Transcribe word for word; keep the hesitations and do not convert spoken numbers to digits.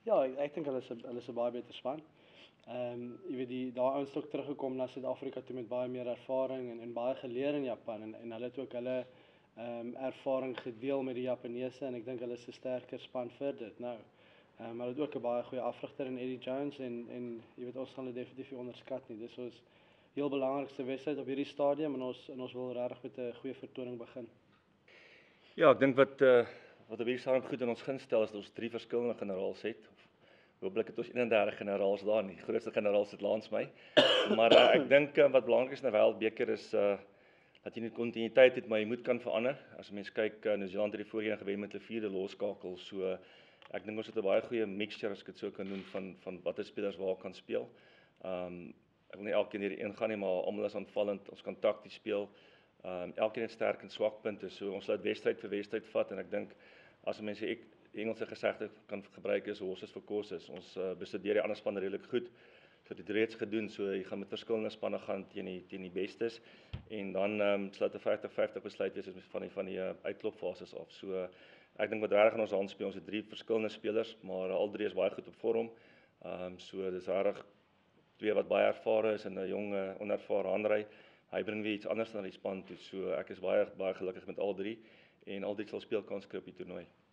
Ja, ek, ek dink hulle is 'n hulle is 'n baie beter span. Ehm um, jy weet die daai ouens het ook teruggekom na Suid-Afrika toe met baie meer ervaring en en baie geleer in Japan en en hulle het ook hulle ehm um, ervaring gedeel met die Japaneese en ek dink hulle is 'n sterker span vir dit nou. Ehm um, hulle het ook 'n baie goeie afrigter in Eddie Jones en en jy weet ons gaan hulle definitief nie onderskat nie. Dis ons heel belangrikste wedstryd op hierdie stadium en ons en ons wil regtig met 'n goeie vertoning begin. Ja, ek dink wat uh, wat op hierdie stadium goed in ons gunst stel is dat ons drie verskillende generaals het. Hooplik het ons eenendertig generaals daar nie. Die grootste generaal sit langs my. Maar uh, ek dink uh, wat belangrik is in 'n wêreldbeker is uh dat jy nie kontinuïteit het, maar jy moet kan verander. As mens kyk, uh, Nieu-Seeland het die voorheen gewen met 'n vierde losskakel. So uh, ek dink ons het 'n baie goeie mixture as ek dit so kan doen van van watter spelers waar kan speel. Um ek wil nie elkeen hierdie ingaan nie, maar almal is aanvallend. Ons kan takties speel. Um elkeen het sterk en swak punte. So ons laat wedstryd vir wedstryd vat en ek dink as mense ek Engelse gesegde kan gebruik is horses for courses. Ons uh, bestudeer die ander spanne redelik goed. So dit het reeds gedoen. So jy gaan met verskillende spanne gaan teen die teen die bestes en dan ehm um, sluit 'n vyftig vyftig besluit wees van die van die uh, uitklopfases af. So uh, ek dink wat regtig in ons hand speel, ons het drie verskillende spelers, maar uh, al drie is baie goed op vorm. Ehm um, so dis regtig twee wat baie ervare is en 'n jong uh, onervare Hanrey. Hy bring weer iets anders na die span toe. So ek is baie baie gelukkig met al drie en al drie sal speelkans kry op die toernooi.